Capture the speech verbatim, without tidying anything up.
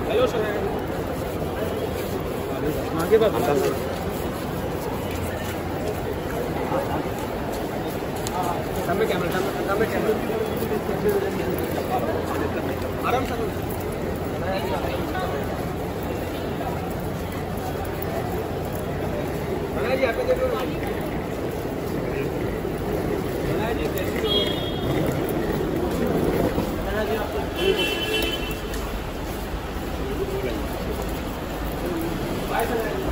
hello sir आगे बात सामने कैमरा सामने सामने कैमरा आराम से बनाया जी आपको देखो बनाया जी कैसी हो बनाया जी आपको बाय सर